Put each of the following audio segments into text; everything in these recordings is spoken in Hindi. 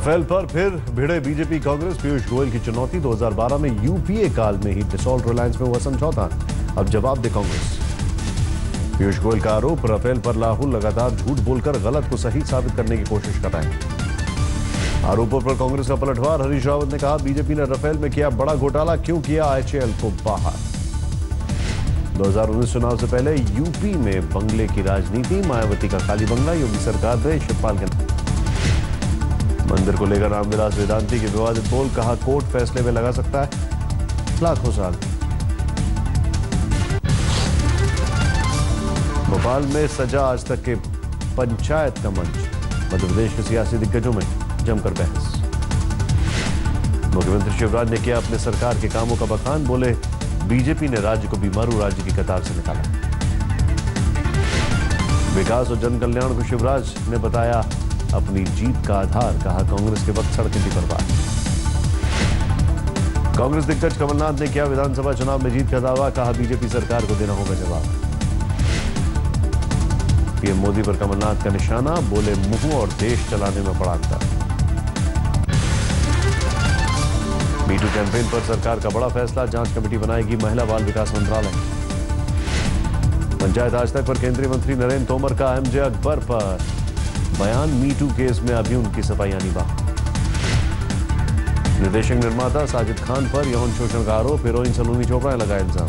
राफेल पर फिर भिड़े बीजेपी कांग्रेस। पीयूष गोयल की चुनौती। 2012 में यूपीए काल में ही डिसॉल्ट रिलायंस में हुआ समझौता। अब जवाब दे कांग्रेस। पीयूष गोयल का आरोप, राफेल पर राहुल लगातार झूठ बोलकर गलत को सही साबित करने की कोशिश कर रहे हैं। आरोपों पर कांग्रेस का पलटवार। हरीश रावत ने कहा, बीजेपी ने राफेल में किया बड़ा घोटाला, क्यों किया HAL को बाहर। 2019 चुनाव से पहले यूपी में बंगले की राजनीति। मायावती का खाली बंगला, योगी सरकार ने शिवपाल के मंदिर को लेकर रामविलास वेदांती के विवादित बोल। कहा, कोर्ट फैसले में लगा सकता है लाखों साल। भोपाल में सजा आज तक के पंचायत का मंच। मध्य प्रदेश के सियासी दिग्गजों में जमकर बहस। मुख्यमंत्री शिवराज ने किया अपने सरकार के कामों का बखान। बोले, बीजेपी ने राज्य को बीमारू राज्य की कतार से निकाला। विकास और जन कल्याण को शिवराज ने बताया अपनी जीत का आधार। कहा, कांग्रेस के वक्त सड़कें थी बर्बाद। कांग्रेस दिग्गज कमलनाथ ने किया विधानसभा चुनाव में जीत का दावा। कहा, बीजेपी सरकार को देना होगा जवाब। पीएम मोदी पर कमलनाथ का निशाना। बोले, मुंह और देश चलाने में पड़ा अंतर। मीटू कैंपेन पर सरकार का बड़ा फैसला। जांच कमेटी बनाएगी महिला बाल विकास मंत्रालय। पंचायत आज तक पर केंद्रीय मंत्री नरेंद्र तोमर का MJ अकबर पर बयान। मीटू केस में अभी उनकी सफाई आनी बाकी। निर्देशक निर्माता साजिद खान पर यौन शोषण का आरोप। हीरोइन सलोनी चोपड़ा ने लगाया इल्जाम।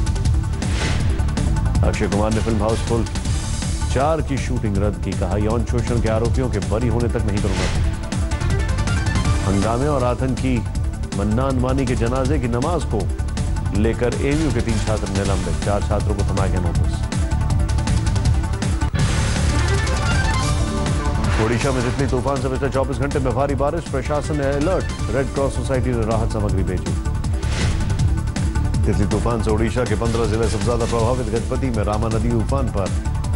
अक्षय कुमार ने फिल्म हाउसफुल 4 की शूटिंग रद्द की। कहा, यौन शोषण के आरोपियों के बरी होने तक नहीं करूंगा। हंगामे और आतंकी मन्नान मानी के जनाजे की नमाज को लेकर AMU के 3 छात्र निलंबित। 4 छात्रों को थमा गया नोटिस। ओडिशा में तितली तूफान से पिछले 24 घंटे में भारी बारिश। प्रशासन ने अलर्ट। रेड क्रॉस सोसाइटी ने राहत सामग्री भेजी। तितली तूफान से ओडिशा के 15 जिले सबसे ज्यादा प्रभावित। गजपति में रामा नदी उफान पर।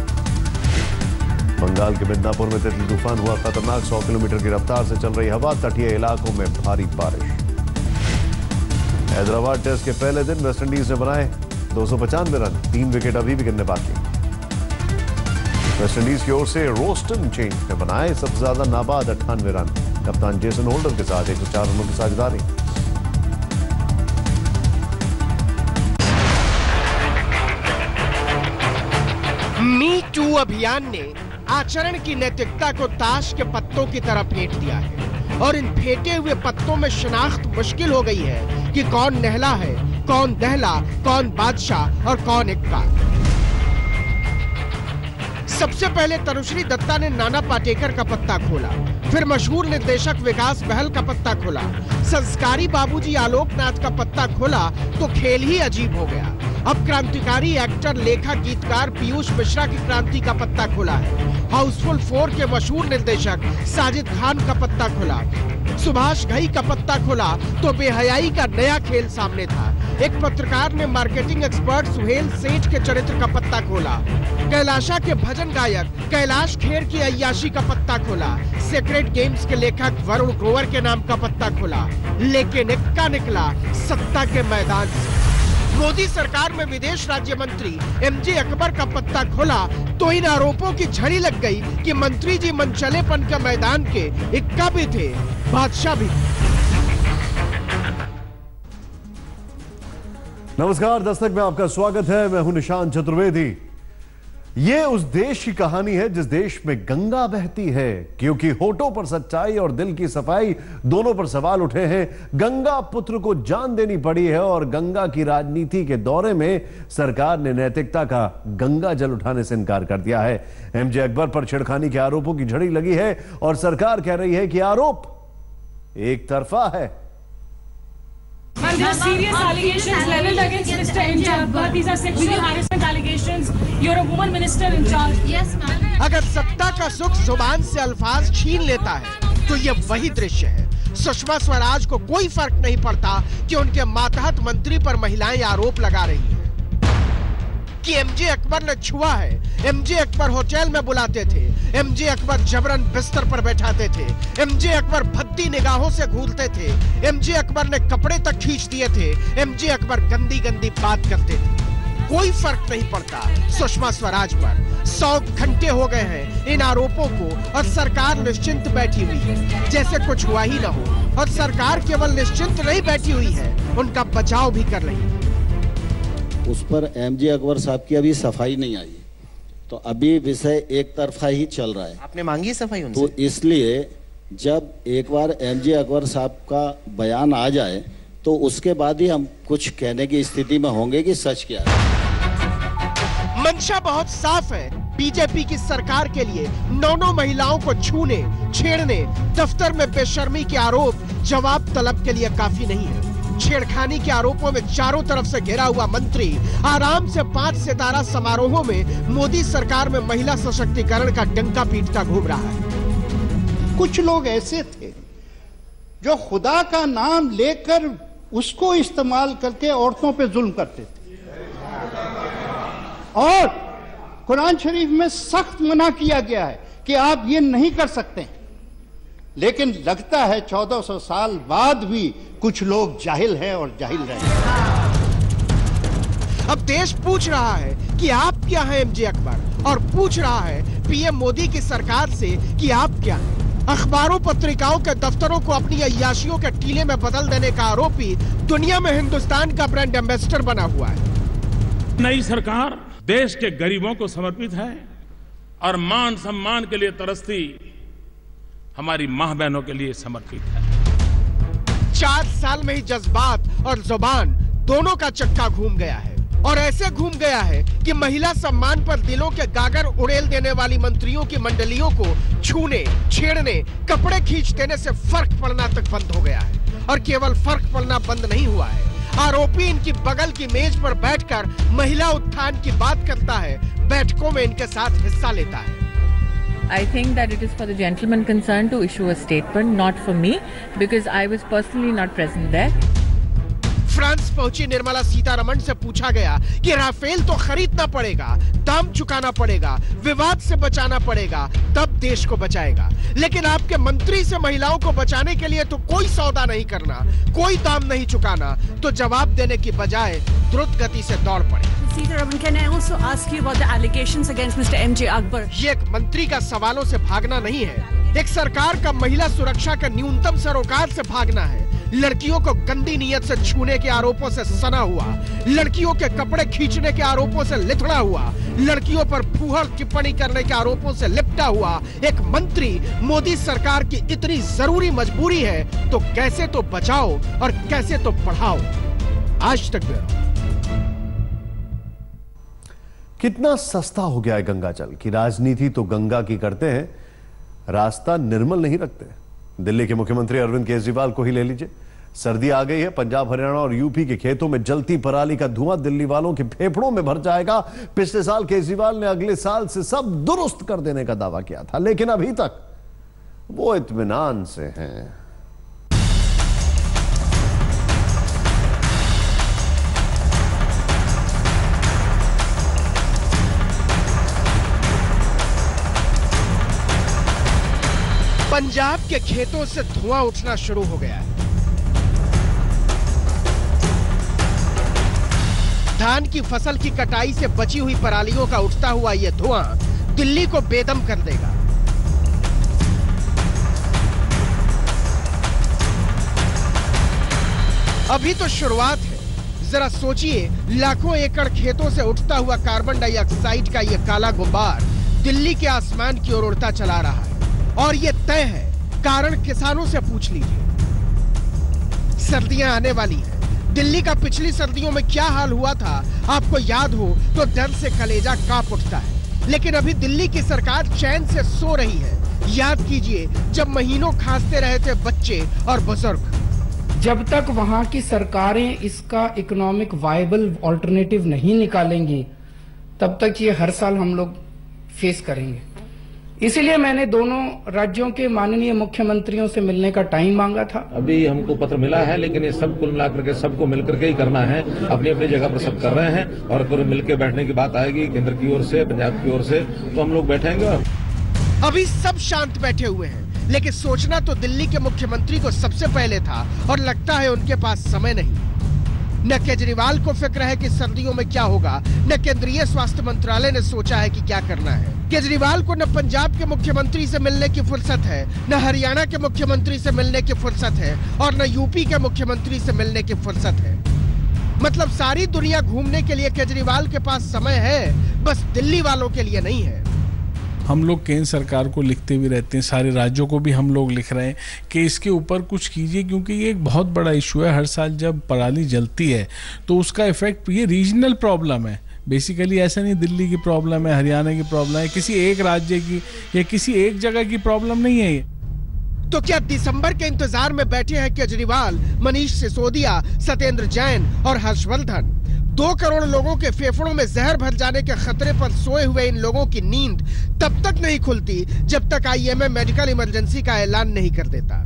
बंगाल के मिदनापुर में तितली तूफान हुआ खतरनाक। 100 किलोमीटर की रफ्तार से चल रही हवा। तटीय इलाकों में भारी बारिश। हैदराबाद टेस्ट के पहले दिन वेस्टइंडीज ने बनाए 295 रन। 3 विकेट अभी भी गिरने बाकी। वेस्टइंडीज की ओर से रोस्टन चेंज ने बनाए सबसे ज्यादा नाबाद 98 रन। कप्तान जेसन होल्डर के साथ 104 रनों की साझेदारी। मी टू अभियान ने आचरण की नैतिकता को ताश के पत्तों की तरह फेंट दिया है और इन फेंटे हुए पत्तों में शिनाख्त मुश्किल हो गई है कि कौन नहला है, कौन दहला, कौन बादशाह और कौन इक्का। सबसे पहले तनुश्री दत्ता ने नाना पाटेकर का पत्ता खोला, फिर मशहूर निर्देशक विकास बहल का पत्ता खोला, संस्कारी बाबूजी आलोकनाथ का पत्ता खोला तो खेल ही अजीब हो गया। अब क्रांतिकारी एक्टर, लेखक, गीतकार पीयूष मिश्रा की क्रांति का पत्ता खोला है। हाउसफुल 4 के मशहूर निर्देशक साजिद खान का पत्ता खोला। सुभाष घई का पत्ता खोला तो बेहयाई का नया खेल सामने था। एक पत्रकार ने मार्केटिंग एक्सपर्ट सुहेल सेठ के चरित्र का पत्ता खोला। कैलाशा के भजन गायक कैलाश खेर की अय्याशी का पत्ता खोला। सीक्रेट गेम्स के लेखक वरुण ग्रोवर के नाम का पत्ता खोला। लेकिन इक्का निकला सत्ता के मैदान से। मोदी सरकार में विदेश राज्य मंत्री MJ अकबर का पत्ता खोला तो इन आरोपों की झड़ी लग गई कि मंत्री जी मनचलेपन के मैदान के इक्का भी थे, बादशाह भी। नमस्कार, दस्तक में आपका स्वागत है। मैं हूं निशांत चतुर्वेदी। ये उस देश की कहानी है जिस देश में गंगा बहती है, क्योंकि होठों पर सच्चाई और दिल की सफाई दोनों पर सवाल उठे हैं। गंगा पुत्र को जान देनी पड़ी है और गंगा की राजनीति के दौरे में सरकार ने नैतिकता का गंगा जल उठाने से इनकार कर दिया है। MJ अकबर पर छेड़खानी के आरोपों की झड़ी लगी है और सरकार कह रही है कि आरोप एक तरफा है। There are serious allegations leveled against Mr. MJ Akbar. These are sexual harassment allegations. You're a woman minister in charge. Yes, ma'am. अगर सत्ता का सुख जुबान से अल्फाज छीन लेता है तो ये वही दृश्य है। सुषमा स्वराज को कोई फर्क नहीं पड़ता कि उनके मातहत मंत्री पर महिलाएं आरोप लगा रही हैं कि MJ अकबर ने छुआ है। MJ अकबर होटल में बुलाते थे। MJ अकबर जबरन बिस्तर पर बैठाते थे। MJ अकबर भद्दी निगाहों से घूरते थे। MJ अकबर ने कपड़े तक खींच दिए थे। MJ अकबर गंदी गंदी बात करते थे। कोई फर्क नहीं पड़ता सुषमा स्वराज पर। 100 घंटे हो गए हैं इन आरोपों को और सरकार निश्चिंत बैठी हुई है, जैसे कुछ हुआ ही ना हो। और सरकार केवल निश्चिंत नहीं बैठी हुई है, उनका बचाव भी कर रही है। उस पर एमजे अकबर साहब की अभी सफाई नहीं आई, तो अभी विषय एक तरफा ही चल रहा है। आपने मांगी सफाई उनसे? तो इसलिए जब एक बार एमजे अकबर साहब का बयान आ जाए तो उसके बाद ही हम कुछ कहने की स्थिति में होंगे कि सच क्या है। मंशा बहुत साफ है, बीजेपी की सरकार के लिए 9 महिलाओं को छूने, छेड़ने, दफ्तर में बेशर्मी के आरोप जवाब तलब के लिए काफी नहीं है। छेड़खानी के आरोपों में चारों तरफ से घिरा हुआ मंत्री आराम से 5 सितारा समारोहों में मोदी सरकार में महिला सशक्तिकरण का डंका पीटता घूम रहा है। कुछ लोग ऐसे थे जो खुदा का नाम लेकर उसको इस्तेमाल करके औरतों पे जुल्म करते थे, और कुरान शरीफ में सख्त मना किया गया है कि आप ये नहीं कर सकते। लेकिन लगता है 1400 साल बाद भी कुछ लोग जाहिल हैं और जाहिल रहेंगे। अब देश पूछ रहा है कि आप क्या हैं एमजे अकबर, और पूछ रहा है पीएम मोदी की सरकार से कि आप क्या हैं। अखबारों पत्रिकाओं के दफ्तरों को अपनी अय्याशियों के टीले में बदल देने का आरोपी दुनिया में हिंदुस्तान का ब्रांड एम्बेसडर बना हुआ है। नई सरकार देश के गरीबों को समर्पित है और मान सम्मान के लिए तरसती हमारी मां बहनों के लिए समर्पित है। 4 साल में ही जज्बात और जुबान दोनों का चक्का घूम गया है, और ऐसे घूम गया है कि महिला सम्मान पर दिलों के गागर उड़ेल देने वाली मंत्रियों की मंडलियों को छूने, छेड़ने, कपड़े खींच देने से फर्क पड़ना तक बंद हो गया है। और केवल फर्क पड़ना बंद नहीं हुआ है, आरोपी इनकी बगल की मेज पर बैठकर महिला उत्थान की बात करता है, बैठकों में इनके साथ हिस्सा लेता है। I think that it is for the gentleman concerned to issue a statement, not for me, because I was personally not present there. France पहुंची निर्मला सीतारमण से पूछा गया कि राफेल तो खरीदना पड़ेगा, दाम चुकाना पड़ेगा, विवाद से बचाना पड़ेगा, तब देश को बचाएगा। लेकिन आपके मंत्री से महिलाओं को बचाने के लिए तो कोई सौदा नहीं करना, कोई दाम नहीं चुकाना, तो जवाब देने की बजाय द्रुत गति से दौड़ पड़े। Sitaraman, can I also ask you about the allegations against Mr. MJ Akbar? ये एक मंत्री का सवालों से भागना नहीं है, एक सरकार का महिला सुरक्षा के न्यूनतम सरोकार से भागना है। लड़कियों को गंदी नीयत से छूने के आरोपों से सना हुआ, लड़कियों के कपड़े खींचने के आरोपों से लिथड़ा हुआ, लड़कियों पर फूहड़ टिप्पणी करने के आरोपों से लिपटा हुआ एक मंत्री मोदी सरकार की इतनी जरूरी मजबूरी है, तो कैसे तो बचाओ और कैसे तो पढ़ाओ। आज तक ब्यूरो। कितना सस्ता हो गया है गंगा जल की राजनीति तो गंगा की करते हैं, रास्ता निर्मल नहीं रखते। दिल्ली के मुख्यमंत्री अरविंद केजरीवाल को ही ले लीजिए, सर्दी आ गई है, पंजाब हरियाणा और यूपी के खेतों में जलती पराली का धुआं दिल्ली वालों के फेफड़ों में भर जाएगा। पिछले साल केजरीवाल ने अगले साल से सब दुरुस्त कर देने का दावा किया था, लेकिन अभी तक वो इत्मीनान से हैं। पंजाब के खेतों से धुआं उठना शुरू हो गया है। धान की फसल की कटाई से बची हुई परालियों का उठता हुआ यह धुआं दिल्ली को बेदम कर देगा। अभी तो शुरुआत है, जरा सोचिए, लाखों एकड़ खेतों से उठता हुआ कार्बन डाइऑक्साइड का यह काला गुब्बार दिल्ली के आसमान की ओर उड़ता चला रहा है, और ये तय है। कारण किसानों से पूछ लीजिए। सर्दियां आने वाली हैं। दिल्ली का पिछली सर्दियों में क्या हाल हुआ था आपको याद हो तो डर से कलेजा कांप उठता है। लेकिन अभी दिल्ली की सरकार चैन से सो रही है। याद कीजिए, जब महीनों खांसते रहे थे बच्चे और बुजुर्ग। जब तक वहां की सरकारें इसका इकोनॉमिक वायबल ऑल्टरनेटिव नहीं निकालेंगी, तब तक ये हर साल हम लोग फेस करेंगे। इसीलिए मैंने दोनों राज्यों के माननीय मुख्यमंत्रियों से मिलने का टाइम मांगा था। अभी हमको पत्र मिला है, लेकिन ये सब कुल मिलाकर के सबको मिलकर के ही करना है। अपनी अपनी जगह पर सब कर रहे हैं, और अगर मिलकर बैठने की बात आएगी केंद्र की ओर से, पंजाब की ओर से, तो हम लोग बैठेंगे। अभी सब शांत बैठे हुए हैं, लेकिन सोचना तो दिल्ली के मुख्यमंत्री को सबसे पहले था, और लगता है उनके पास समय नहीं। न केजरीवाल को फिक्र है कि सर्दियों में क्या होगा, न केंद्रीय स्वास्थ्य मंत्रालय ने सोचा है कि क्या करना है। केजरीवाल को न पंजाब के मुख्यमंत्री से मिलने की फुर्सत है, न हरियाणा के मुख्यमंत्री से मिलने की फुर्सत है और न यूपी के मुख्यमंत्री से मिलने की फुर्सत है। मतलब सारी दुनिया घूमने के लिए केजरीवाल के पास समय है, बस दिल्ली वालों के लिए नहीं है। हम लोग केंद्र सरकार को लिखते भी रहते हैं, सारे राज्यों को भी हम लोग लिख रहे हैं कि इसके ऊपर कुछ कीजिए, क्योंकि ये एक बहुत बड़ा इशू है। हर साल जब पराली जलती है तो उसका इफेक्ट, ये रीजनल प्रॉब्लम है बेसिकली, ऐसा नहीं दिल्ली की प्रॉब्लम है, हरियाणा की प्रॉब्लम है, किसी एक राज्य की या किसी एक जगह की प्रॉब्लम नहीं है ये। तो क्या दिसंबर के इंतजार में बैठे हैं केजरीवाल, मनीष सिसोदिया, सत्येंद्र जैन और हर्षवर्धन? 2 करोड़ लोगों के फेफड़ों में जहर भर जाने के खतरे पर सोए हुए इन लोगों की नींद तब तक नहीं खुलती जब तक आईएमए मेडिकल इमरजेंसी का ऐलान नहीं कर देता।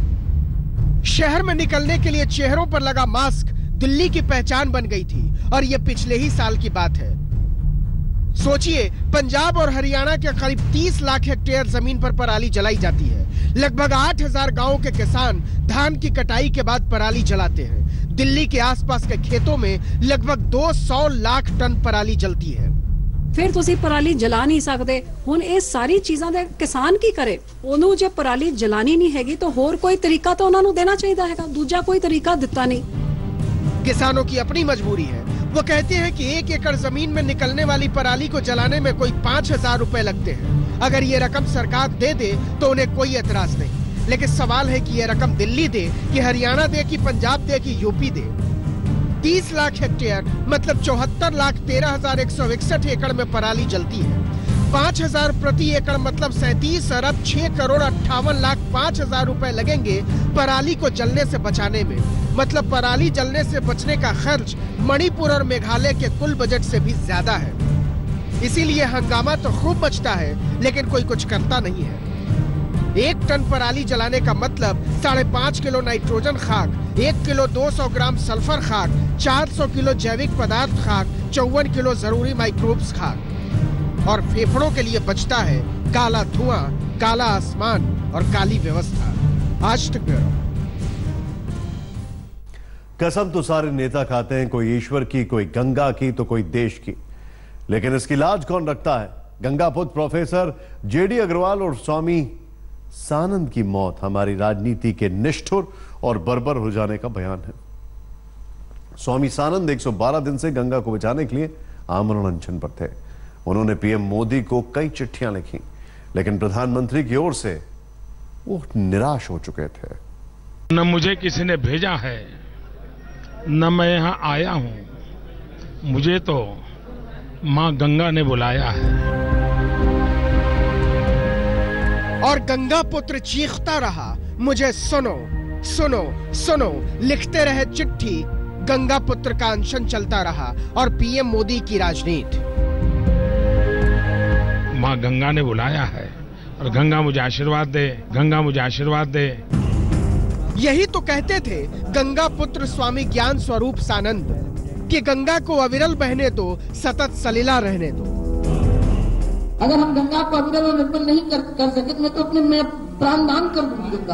शहर में निकलने के लिए चेहरों पर लगा मास्क दिल्ली की पहचान बन गई थी और यह पिछले ही साल की बात है। सोचिए, पंजाब और हरियाणा के करीब 30 लाख हेक्टेयर जमीन पर पराली जलाई जाती है। लगभग 8000 गांवों के किसान धान की कटाई के बाद पराली जलाते हैं। दिल्ली के आसपास के खेतों में लगभग 200 लाख टन पराली जलती है। फिर तुसी पराली जला नहीं सकते। हुण ये सारी चीज़ां दे किसान की करे? ओनू जे पराली जलानी नहीं हैगी तो होर कोई तरीका तो उन्होंने देना चाहिए हैगा, दूजा कोई तरीका दिता नहीं। किसानों की अपनी मजबूरी है। वो कहते हैं कि 1 एकड़ जमीन में निकलने वाली पराली को जलाने में कोई 5000 रुपए लगते हैं। अगर ये रकम सरकार दे दे तो उन्हें कोई एतराज नहीं, लेकिन सवाल है कि ये रकम दिल्ली दे कि हरियाणा दे कि पंजाब दे कि यूपी दे। 30 लाख हेक्टेयर मतलब 74,13,161 एकड़ में पराली जलती है। 5000 प्रति एकड़ मतलब 37 अरब 6 करोड़ 58 लाख 5000 रुपए लगेंगे पराली को जलने से बचाने में। मतलब पराली जलने से बचने का खर्च मणिपुर और मेघालय के कुल बजट से भी ज्यादा है। इसीलिए हंगामा तो खूब मचता है, लेकिन कोई कुछ करता नहीं है। 1 टन पराली जलाने का मतलब 5.5 किलो नाइट्रोजन खाक, 1 किलो 200 ग्राम सल्फर खाक, 400 किलो जैविक पदार्थ खाक, 54 किलो जरूरी माइक्रोब्स खाक। और फेफड़ों के लिए बचता है काला धुआं, काला आसमान और काली व्यवस्था। आज तक ब्यूरो। कसम तो सारे नेता खाते हैं, कोई ईश्वर की, कोई गंगा की, तो कोई देश की, लेकिन इसकी लाज कौन रखता है? गंगा पुत्र प्रोफेसर जेडी अग्रवाल और स्वामी सानंद की मौत हमारी राजनीति के निष्ठुर और बर्बर हो जाने का बयान है। स्वामी सानंद 112 दिन से गंगा को बचाने के लिए आमरण अनशन पर थे। उन्होंने पीएम मोदी को कई चिट्ठियां लिखी, लेकिन प्रधानमंत्री की ओर से वो निराश हो चुके थे। न मुझे किसी ने भेजा है, न मैं यहां आया हूं, मुझे तो मां गंगा ने बुलाया है। और गंगा पुत्र चीखता रहा, मुझे सुनो सुनो सुनो। लिखते रहे चिट्ठी, गंगा पुत्र का अनशन चलता रहा और पीएम मोदी की राजनीति। मां गंगा ने बुलाया है और गंगा मुझे आशीर्वाद दे, गंगा मुझे आशीर्वाद दे। यही तो कहते थे गंगा पुत्र स्वामी ज्ञान स्वरूप सानंद कि गंगा को अविरल बहने दो, सतत सलीला रहने दो। अगर हम गंगा को अविरल और निर्मल नहीं कर सके तो मैं तो अपने में प्राण दान कर दूंगी गंगा।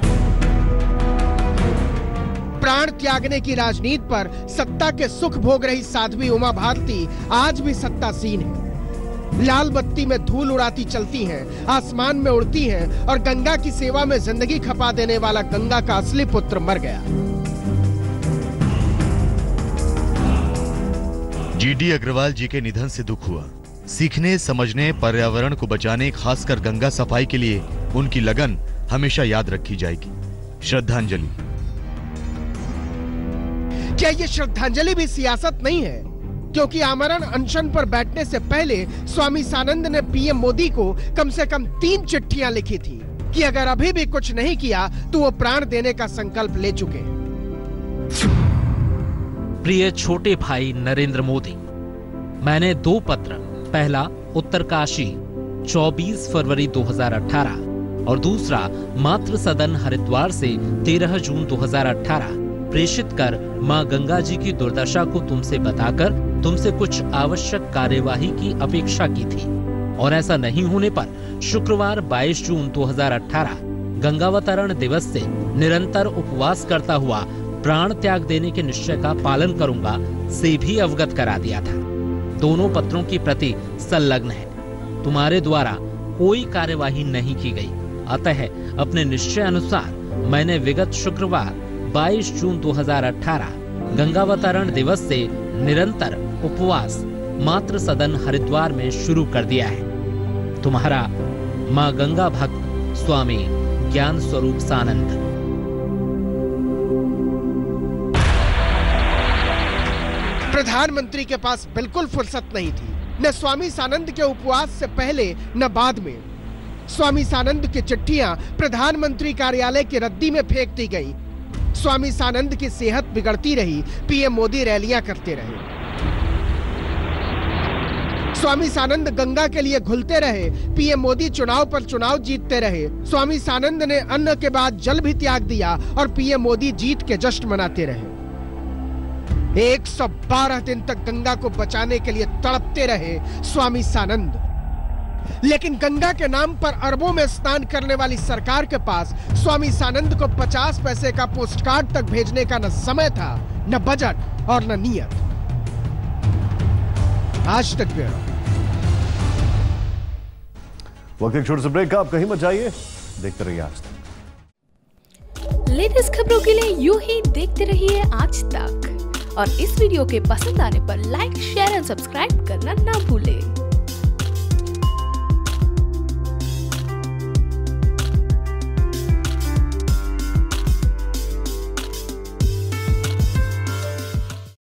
प्राण त्यागने की राजनीति पर सत्ता के सुख भोग रही साध्वी उमा भारती आज भी सत्तासीन है। लाल बत्ती में धूल उड़ाती चलती हैं, आसमान में उड़ती हैं और गंगा की सेवा में जिंदगी खपा देने वाला गंगा का असली पुत्र मर गया। जीडी अग्रवाल जी के निधन से दुख हुआ। सीखने, समझने, पर्यावरण को बचाने, खासकर गंगा सफाई के लिए उनकी लगन हमेशा याद रखी जाएगी। श्रद्धांजलि। क्या ये श्रद्धांजलि भी सियासत नहीं है? क्योंकि आमरण अनशन पर बैठने से पहले स्वामी सानंद ने पीएम मोदी को कम से कम 3 चिट्ठियां लिखी थी कि अगर अभी भी कुछ नहीं किया तो वो प्राण देने का संकल्प ले चुके हैं। प्रिय छोटे भाई नरेंद्र मोदी, मैंने 2 पत्र, पहला उत्तरकाशी 24 फरवरी 2018 और दूसरा मातृ सदन हरिद्वार से 13 जून 2018 प्रेषित कर मां गंगा जी की दुर्दशा को तुमसे बताकर तुमसे कुछ आवश्यक कार्यवाही की अपेक्षा की थी, और ऐसा नहीं होने पर शुक्रवार 22 जून 2018 गंगावतरण दिवस से निरंतर उपवास करता हुआ प्राण त्याग देने के निश्चय का पालन करूंगा से भी अवगत करा दिया था। दोनों पत्रों की प्रति संलग्न है। तुम्हारे द्वारा कोई कार्यवाही नहीं की गई, अतः अपने निश्चय अनुसार मैंने विगत शुक्रवार 22 जून 2018 गंगावतरण दिवस से निरंतर उपवास मातृ सदन हरिद्वार में शुरू कर दिया है। तुम्हारा मां गंगा भक्त स्वामी ज्ञान स्वरूप सानंद। प्रधानमंत्री के पास बिल्कुल फुर्सत नहीं थी, न स्वामी सानंद के उपवास से पहले न बाद में। स्वामी सानंद की चिट्ठियां प्रधानमंत्री कार्यालय की रद्दी में फेंक दी गई। स्वामी सानंद की सेहत बिगड़ती रही, पीएम मोदी रैलियां करते रहे। स्वामी सानंद गंगा के लिए घुलते रहे, पीएम मोदी चुनाव पर चुनाव जीतते रहे। स्वामी सानंद ने अन्न के बाद जल भी त्याग दिया और पीएम मोदी जीत के जश्न मनाते रहे। 112 दिन तक गंगा को बचाने के लिए तड़पते रहे स्वामी सानंद। लेकिन गंगा के नाम पर अरबों में स्नान करने वाली सरकार के पास स्वामी सानंद को 50 पैसे का पोस्टकार्ड तक भेजने का न समय था, न बजट और न नियत। आज तक ब्यूरो। वक्त एक छोटे से ब्रेक का, आप कहीं मत जाइए, देखते रहिए आज तक। लेटेस्ट खबरों के लिए यूं ही देखते रहिए आज तक, और इस वीडियो के पसंद आने पर लाइक, शेयर एंड सब्सक्राइब करना ना भूलें।